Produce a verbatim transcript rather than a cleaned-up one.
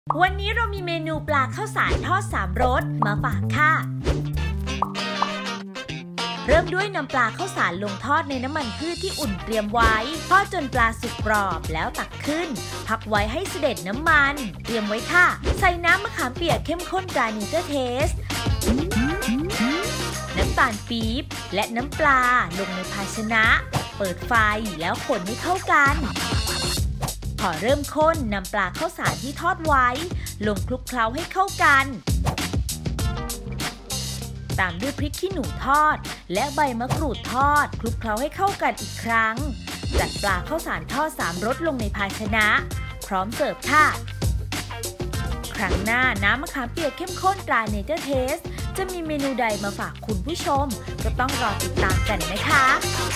วันนี้เรามีเมนูปลาข้าวสารทอดสามรสมาฝากค่ะเริ่มด้วยนำปลาข้าวสารลงทอดในน้ำมันพืชที่อุ่นเตรียมไว้ทอดจนปลาสุกกรอบแล้วตักขึ้นพักไว้ให้เสด็จน้ำมันเตรียมไว้ค่ะใส่น้ำมะขามเปียกเข้มข้นตราเนเจอร์เทสน้ำตาลปี๊บและน้ำปลาลงในภาชนะเปิดไฟแล้วคนให้เข้ากันพอเริ่มข้นนำปลาข้าวสารที่ทอดไว้ลงคลุกเคล้าให้เข้ากันตามด้วยพริกขี้หนูทอดและใบมะกรูดทอดคลุกเคล้าให้เข้ากันอีกครั้งจัดปลาข้าวสารทอดสามรสลงในภาชนะพร้อมเสิร์ฟค่ะครั้งหน้าน้ำมะขามเปียกเข้มข้นตราเนเจอร์เทสจะมีเมนูใดมาฝากคุณผู้ชมก็ต้องรอติดตามกันนะคะ